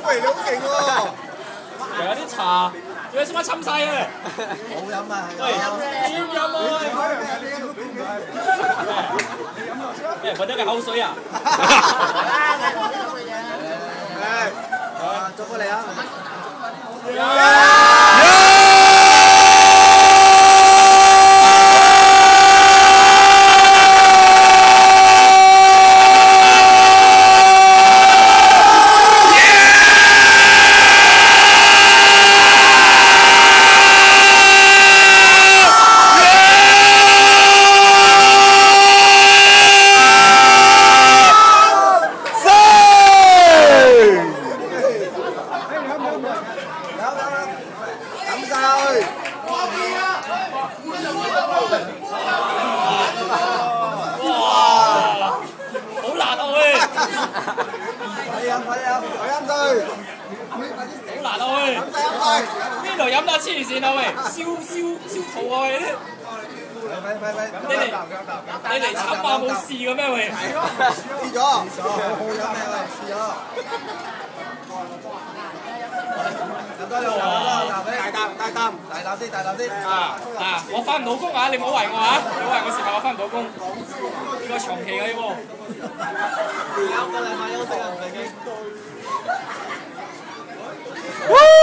喂，你好勁喎！ 有啲茶，有啲乜侵晒啊？ 冇飲啊！ 喂，點飲啊？咩？揾咗個口水啊！ 誒，祝福你啊！ 邊度飲得黐線啊喂！燒肚啊喂！你嚟參加冇試嘅咩喂？ 試咗，好飲咩喂？試咗。飲多兩啖俾你，大啖啲。 啊！我翻唔到工啊！你唔好為我啊！你唔好為我事咪我翻唔到工。呢個長期嘅呢個。有個禮拜休息啊，唔使驚。